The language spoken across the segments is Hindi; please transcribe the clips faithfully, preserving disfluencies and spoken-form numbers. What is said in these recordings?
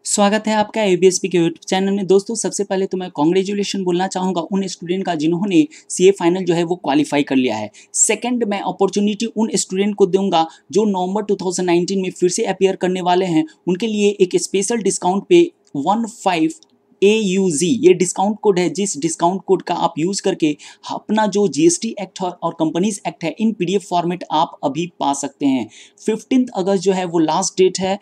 स्वागत है आपका A U B S P के यूट्यूब चैनल में। दोस्तों सबसे पहले तो मैं कॉन्ग्रेचुलेशन बोलना चाहूँगा उन स्टूडेंट का जिन्होंने सी ए फाइनल जो है वो क्वालिफाई कर लिया है। सेकंड, मैं अपॉर्चुनिटी उन स्टूडेंट को दूंगा जो नवंबर दो हज़ार उन्नीस में फिर से अपीयर करने वाले हैं। उनके लिए एक स्पेशल डिस्काउंट पे one five A U G ये डिस्काउंट कोड है, जिस डिस्काउंट कोड का आप यूज़ करके अपना जो जी एस टी एक्ट और कंपनीज एक्ट है in P D F format आप अभी पा सकते हैं। फिफ्टीन अगस्त जो है वो लास्ट डेट है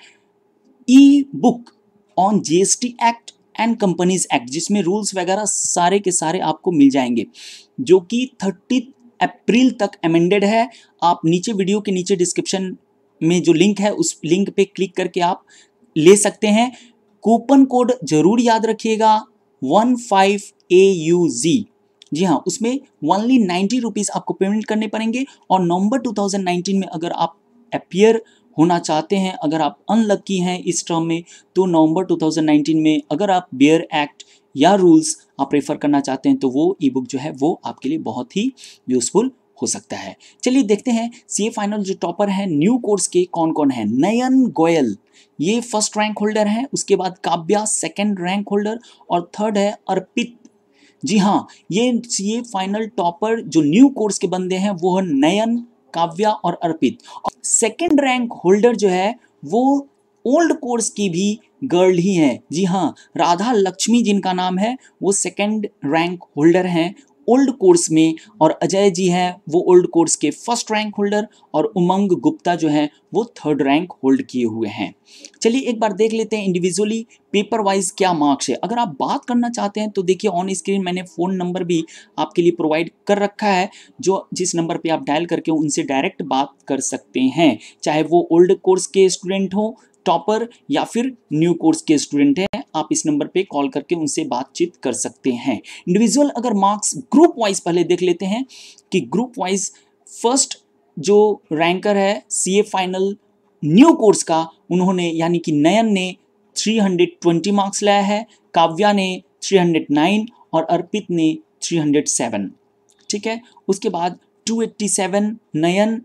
e book on G S T act and companies act, जिसमें रूल्स वगैरह सारे के सारे आपको मिल जाएंगे, जो कि तीस अप्रैल तक अमेंडेड है। आप नीचे वीडियो के नीचे डिस्क्रिप्शन में जो लिंक है उस लिंक पे क्लिक करके आप ले सकते हैं। कूपन कोड जरूर याद रखिएगा one five A U G. जी हाँ, उसमें ओनली नाइन्टी रुपीज़ आपको पेमेंट करने पड़ेंगे। और नवंबर दो हज़ार उन्नीस में अगर आप अपीयर होना चाहते हैं, अगर आप अनलकी हैं इस टर्म में, तो नवंबर दो हज़ार उन्नीस में अगर आप बेयर एक्ट या रूल्स आप रेफर करना चाहते हैं तो वो ई बुक जो है वो आपके लिए बहुत ही यूजफुल हो सकता है। चलिए देखते हैं सी ए फाइनल जो टॉपर है न्यू कोर्स के कौन कौन है। नयन गोयल ये फर्स्ट रैंक होल्डर है, उसके बाद काव्या सेकेंड रैंक होल्डर और थर्ड है अर्पित। जी हाँ, ये सी ए फाइनल टॉपर जो न्यू कोर्स के बंदे हैं वो है नयन, काव्या और अर्पित। सेकेंड रैंक होल्डर जो है वो ओल्ड कोर्स की भी गर्ल ही है। जी हाँ, राधालक्ष्मी जिनका नाम है वो सेकेंड रैंक होल्डर हैं ओल्ड कोर्स में। और अजय जी हैं वो ओल्ड कोर्स के फर्स्ट रैंक होल्डर, और उमंग गुप्ता जो है वो थर्ड रैंक होल्ड किए हुए हैं। चलिए एक बार देख लेते हैं इंडिविजुअली पेपर वाइज क्या मार्क्स है। अगर आप बात करना चाहते हैं तो देखिए ऑन स्क्रीन मैंने फ़ोन नंबर भी आपके लिए प्रोवाइड कर रखा है, जो जिस नंबर पे आप डायल करके उनसे डायरेक्ट बात कर सकते हैं, चाहे वो ओल्ड कोर्स के स्टूडेंट हो टॉपर या फिर न्यू कोर्स के स्टूडेंट हैं। आप इस नंबर पे कॉल करके उनसे बातचीत कर सकते हैं। इंडिविजुअल अगर मार्क्स ग्रुप वाइज पहले देख लेते हैं कि ग्रुप वाइज फर्स्ट जो रैंकर है C A final new course का, उन्होंने यानी कि नयन ने तीन सौ बीस मार्क्स लाया है, काव्या ने तीन सौ नौ और अर्पित ने तीन सौ सात। ठीक है, उसके बाद दो सौ सत्तासी नयन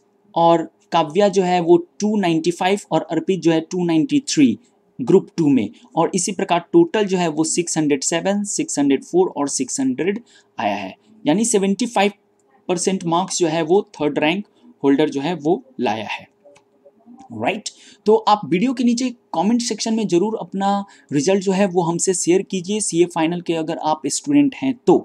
और काव्या जो है वो दो सौ पचानवे और अर्पित जो है दो सौ तिरानवे ग्रुप टू में। और इसी प्रकार टोटल जो है वो छह सौ सात, छह सौ चार और छह सौ आया है, यानी पचहत्तर परसेंट मार्क्स जो है वो थर्ड रैंक होल्डर जो है वो लाया है। Right right? तो आप वीडियो के नीचे कमेंट सेक्शन में जरूर अपना रिजल्ट जो है वो हमसे शेयर कीजिए सी ए फाइनल के, अगर आप स्टूडेंट हैं तो।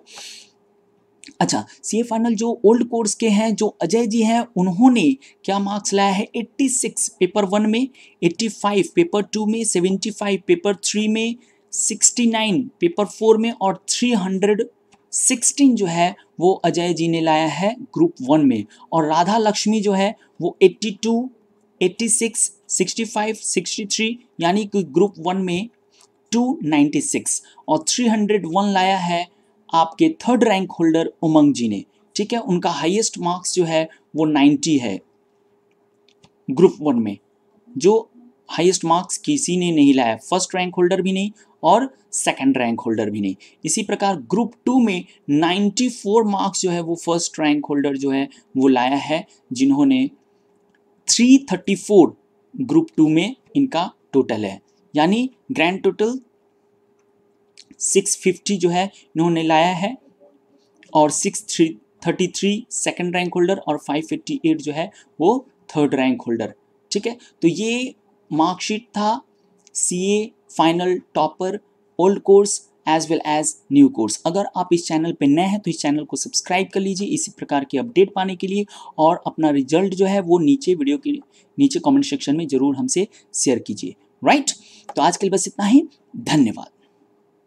अच्छा, सी ए फाइनल जो ओल्ड कोर्स के हैं जो अजय जी हैं, उन्होंने क्या मार्क्स लाया है छियासी पेपर वन में, पचासी पेपर टू में, पचहत्तर पेपर थ्री में, उनहत्तर पेपर फोर में और तीन सौ सोलह जो है वो अजय जी ने लाया है ग्रुप वन में। और राधा लक्ष्मी जो है वो बयासी, छियासी, पैंसठ, तिरसठ यानी कि ग्रुप वन में दो सौ छियानवे और तीन सौ एक लाया है आपके third rank holder Umang ji ने। ठीक है, उनका हाईएस्ट मार्क्स जो है वो नब्बे है ग्रुप वन में, जो हाईएस्ट मार्क्स किसी ने नहीं लाया, फर्स्ट रैंक होल्डर भी नहीं और सेकंड रैंक होल्डर भी नहीं। इसी प्रकार ग्रुप टू में चौरानवे मार्क्स जो है वो फर्स्ट रैंक होल्डर जो है वो लाया है, जिन्होंने तीन सौ चौंतीस ग्रुप टू में इनका टोटल है, यानी ग्रैंड टोटल छह सौ पचास जो है इन्होंने लाया है। और छह सौ तैंतीस सेकंड रैंक होल्डर और पाँच सौ अट्ठासी जो है वो थर्ड रैंक होल्डर। ठीक है, तो ये मार्कशीट था C A final topper old course as well as new course. अगर आप इस चैनल पे नए हैं तो इस चैनल को सब्सक्राइब कर लीजिए इसी प्रकार की अपडेट पाने के लिए, और अपना रिजल्ट जो है वो नीचे वीडियो के नीचे कमेंट सेक्शन में जरूर हमसे शेयर कीजिए। राइट, तो आज के लिए बस इतना ही, धन्यवाद।